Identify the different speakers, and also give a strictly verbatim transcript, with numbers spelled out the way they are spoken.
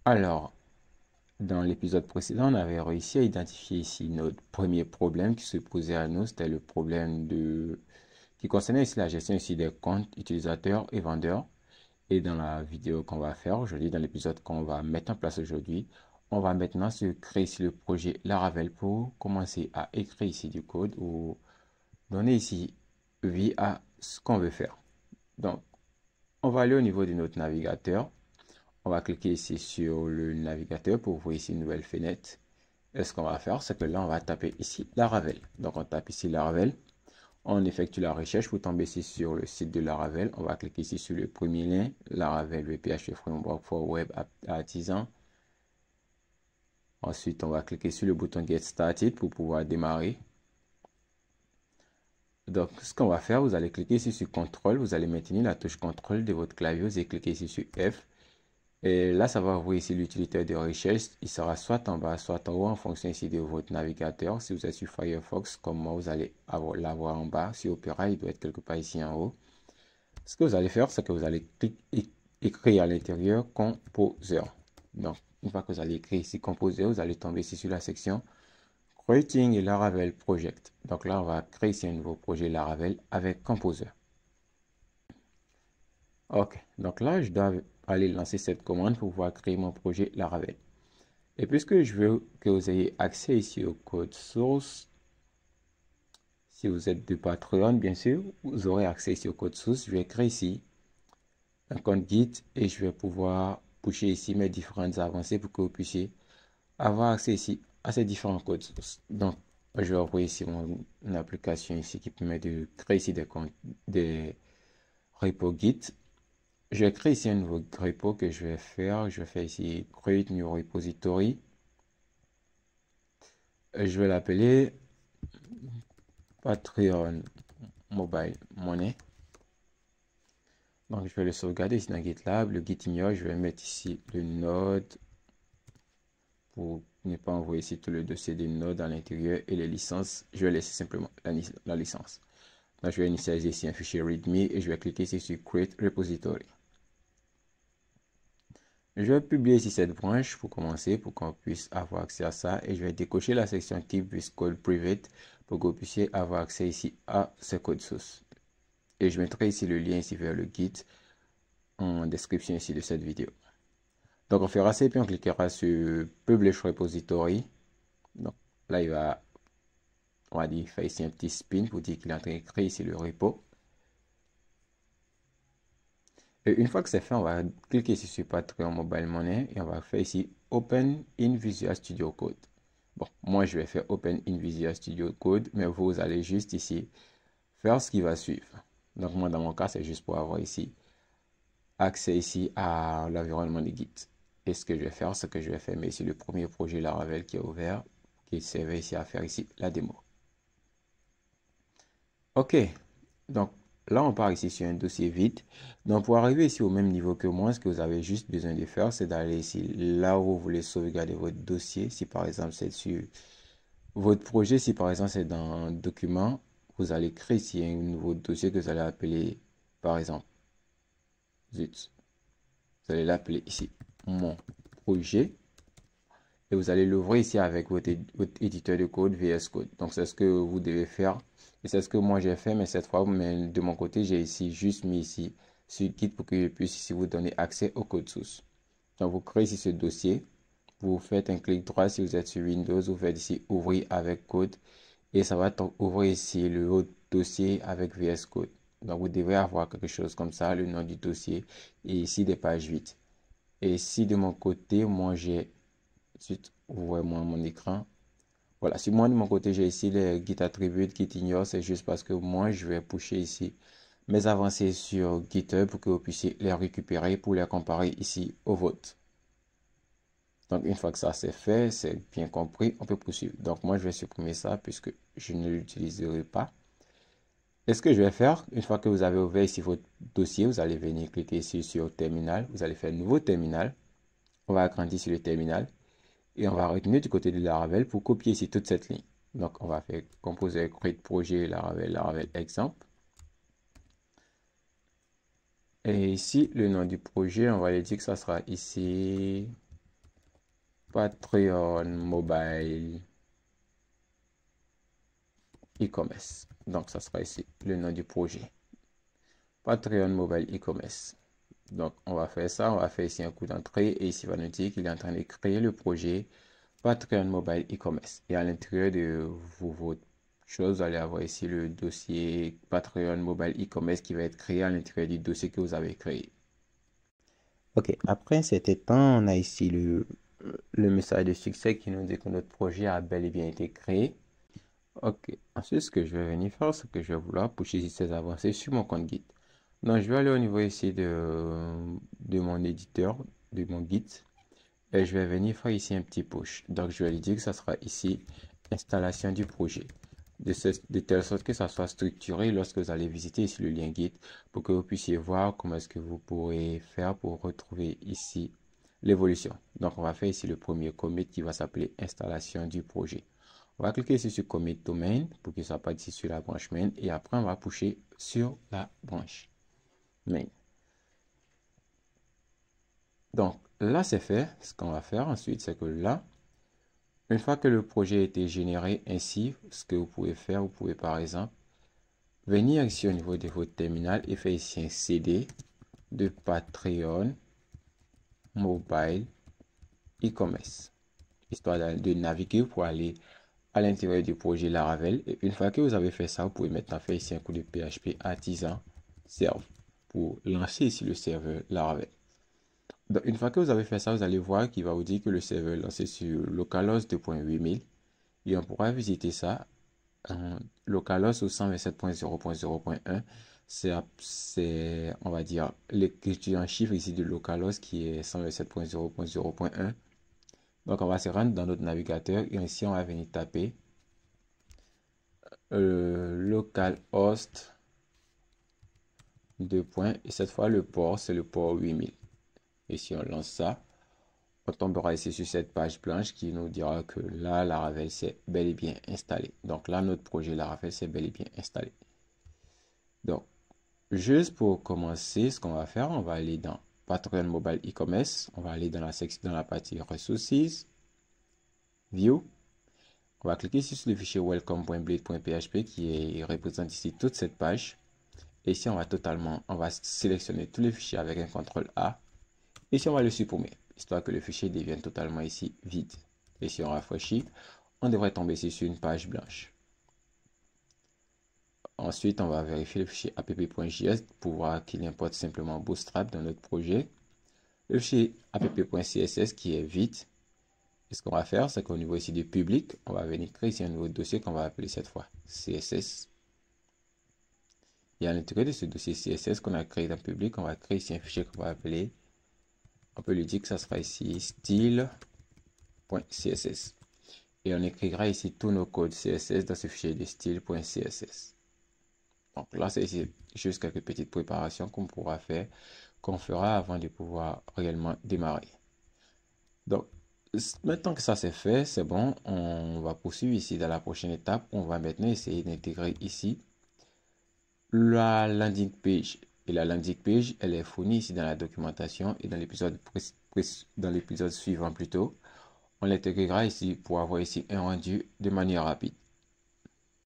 Speaker 1: Alors, dans l'épisode précédent, on avait réussi à identifier ici notre premier problème qui se posait à nous. C'était le problème de qui concernait ici la gestion ici des comptes utilisateurs et vendeurs. Et dans la vidéo qu'on va faire aujourd'hui, dans l'épisode qu'on va mettre en place aujourd'hui, on va maintenant se créer ici le projet Laravel pour commencer à écrire ici du code ou donner ici vie à ce qu'on veut faire. Donc, on va aller au niveau de notre navigateur. On va cliquer ici sur le navigateur pour ouvrir ici une nouvelle fenêtre. Et ce qu'on va faire, c'est que là, on va taper ici Laravel. Donc, on tape ici Laravel. On effectue la recherche pour tomber ici sur le site de Laravel. On va cliquer ici sur le premier lien, Laravel V P H Framework for Web Artisan. Ensuite, on va cliquer sur le bouton Get Started pour pouvoir démarrer. Donc, ce qu'on va faire, vous allez cliquer ici sur contrôle. Vous allez maintenir la touche contrôle de votre clavier. Vous allez cliquer ici sur F. Et là, ça va ouvrir ici l'utilitaire de recherche. Il sera soit en bas, soit en haut en fonction ici de votre navigateur. Si vous êtes sur Firefox, comme moi, vous allez l'avoir en bas. Sur Opera, il doit être quelque part ici en haut. Ce que vous allez faire, c'est que vous allez écrire à l'intérieur Composer. Donc, une fois que vous allez écrire ici Composer, vous allez tomber ici sur la section Creating a Laravel Project. Donc là, on va créer ici un nouveau projet Laravel avec Composer. Ok, donc là, je dois aller lancer cette commande pour pouvoir créer mon projet Laravel. Et puisque je veux que vous ayez accès ici au code source, si vous êtes de Patreon, bien sûr, vous aurez accès ici au code source. Je vais créer ici un compte Git et je vais pouvoir pusher ici mes différentes avancées pour que vous puissiez avoir accès ici à ces différents codes sources. Donc, je vais ouvrir ici mon application ici qui permet de créer ici des comptes, des repos Git. Je vais créer ici un nouveau repo que je vais faire. Je vais faire ici Create New Repository. Je vais l'appeler Patreon Mobile Money. Donc, je vais le sauvegarder ici dans GitLab. Le Git ignore, je vais mettre ici le node pour ne pas envoyer ici tout le dossier des nodes à l'intérieur et les licences. Je vais laisser simplement la, la licence. Donc, je vais initialiser ici un fichier README et je vais cliquer ici sur Create Repository. Je vais publier ici cette branche pour commencer, pour qu'on puisse avoir accès à ça. Et je vais décocher la section Keep this code private pour que vous puissiez avoir accès ici à ce code source. Et je mettrai ici le lien ici vers le Git en description ici de cette vidéo. Donc on fera ça et puis on cliquera sur Publish Repository. Donc là il va, on va dire, faire ici un petit spin pour dire qu'il est en train de créer ici le repo. Et une fois que c'est fait, on va cliquer ici sur Patreon Mobile Money et on va faire ici Open in Visual Studio Code. Bon, moi je vais faire Open in Visual Studio Code, mais vous allez juste ici faire ce qui va suivre. Donc moi dans mon cas, c'est juste pour avoir ici accès ici à l'environnement de Git. Et ce que je vais faire, c'est que je vais fermer ici le premier projet Laravel qui est ouvert, qui servait ici à faire ici la démo. Ok, donc là on part ici sur un dossier vide. Donc pour arriver ici au même niveau que moi, ce que vous avez juste besoin de faire, c'est d'aller ici là où vous voulez sauvegarder votre dossier. Si par exemple c'est sur votre projet, si par exemple c'est dans un document, vous allez créer ici un nouveau dossier que vous allez appeler par exemple, zut, vous allez l'appeler ici mon projet et vous allez l'ouvrir ici avec votre, votre éditeur de code V S Code. Donc c'est ce que vous devez faire et c'est ce que moi j'ai fait, mais cette fois mais de mon côté j'ai ici juste mis ici sur Git pour que je puisse ici vous donner accès au code source. Donc vous créez ici ce dossier, vous faites un clic droit si vous êtes sur Windows, vous faites ici ouvrir avec code et ça va ouvrir ici le haut dossier avec V S Code. Donc vous devrez avoir quelque chose comme ça, le nom du dossier et ici des pages vides. Et ici de mon côté, moi j'ai, ensuite vous voyez moi mon écran. Voilà, si moi de mon côté j'ai ici les Git attributes, Git ignore, c'est juste parce que moi je vais pusher ici mes avancées sur GitHub pour que vous puissiez les récupérer pour les comparer ici au vote. Donc une fois que ça c'est fait, c'est bien compris, on peut poursuivre. Donc moi je vais supprimer ça puisque je ne l'utiliserai pas. Et ce que je vais faire, une fois que vous avez ouvert ici votre dossier, vous allez venir cliquer ici sur terminal. Vous allez faire nouveau terminal. On va agrandir sur le terminal. Et on va retenir du côté de Laravel pour copier ici toute cette ligne. Donc on va faire composer create projet Laravel, Laravel exemple. Et ici, le nom du projet, on va lui dire que ça sera ici Patreon Mobile e-commerce. Donc, ça sera ici le nom du projet. Patreon Mobile e-commerce. Donc, on va faire ça. On va faire ici un coup d'entrée. Et ici, il va nous dire qu'il est en train de créer le projet Patreon Mobile e-commerce. Et à l'intérieur de vos, votre chose, vous allez avoir ici le dossier Patreon Mobile e-commerce qui va être créé à l'intérieur du dossier que vous avez créé. Ok, après un certain temps, on a ici le, le message de succès qui nous dit que notre projet a bel et bien été créé. Ok, ensuite, ce que je vais venir faire, c'est que je vais vouloir pusher ici ces avancées sur mon compte Git. Donc, je vais aller au niveau ici de, de mon éditeur, de mon Git. Et je vais venir faire ici un petit push. Donc, je vais lui dire que ça sera ici installation du projet. De, ce, de telle sorte que ça soit structuré lorsque vous allez visiter ici le lien Git pour que vous puissiez voir comment est-ce que vous pourrez faire pour retrouver ici l'évolution. Donc, on va faire ici le premier commit qui va s'appeler installation du projet. On va cliquer ici sur commit to main pour qu'il soit pas ici sur la branche main et après on va pusher sur la branche main. Donc là c'est fait. Ce qu'on va faire ensuite c'est que là, une fois que le projet a été généré ainsi, ce que vous pouvez faire, vous pouvez par exemple venir ici au niveau de votre terminal et faire ici un C D de Patreon Mobile e-commerce, histoire de naviguer pour aller à l'intérieur du projet Laravel. Et une fois que vous avez fait ça, vous pouvez maintenant faire ici un coup de P H P artisan serve pour lancer ici le serveur Laravel. Donc, une fois que vous avez fait ça, vous allez voir qu'il va vous dire que le serveur est lancé sur localhost deux point huit mille et on pourra visiter ça en localhost au cent vingt-sept point zéro point zéro point un. C'est, on va dire, l'écriture en chiffre ici de localhost qui est cent vingt-sept point zéro point zéro point un. Donc, on va se rendre dans notre navigateur et ici, on va venir taper euh, localhost deux points et cette fois le port c'est le port huit mille. Et si on lance ça, on tombera ici sur cette page blanche qui nous dira que là Laravel c'est bel et bien installé. Donc là notre projet Laravel c'est bel et bien installé. Donc juste pour commencer, ce qu'on va faire, on va aller dans Patreon Mobile e-commerce, on va aller dans la section, dans la partie Resources, View. On va cliquer ici sur le fichier welcome.blade.php qui est, représente ici toute cette page. Et ici, on va totalement, on va sélectionner tous les fichiers avec un contrôle A. Et ici, on va le supprimer, histoire que le fichier devienne totalement ici vide. Et si on rafraîchit, on devrait tomber ici sur une page blanche. Ensuite, on va vérifier le fichier app.js pour voir qu'il importe simplement Bootstrap dans notre projet. Le fichier app.css qui est vide. Et ce qu'on va faire, c'est qu'au niveau ici du public, on va venir créer ici un nouveau dossier qu'on va appeler cette fois C S S. Et à l'intérieur de ce dossier C S S qu'on a créé dans le public, on va créer ici un fichier qu'on va appeler, on peut lui dire que ça sera ici style.css. Et on écrira ici tous nos codes C S S dans ce fichier de style.css. Donc là, c'est ici juste quelques petites préparations qu'on pourra faire, qu'on fera avant de pouvoir réellement démarrer. Donc, maintenant que ça c'est fait, c'est bon, on va poursuivre ici dans la prochaine étape. On va maintenant essayer d'intégrer ici la landing page. Et la landing page, elle est fournie ici dans la documentation et dans l'épisode dans l'épisode suivant plutôt, on l'intégrera ici pour avoir ici un rendu de manière rapide.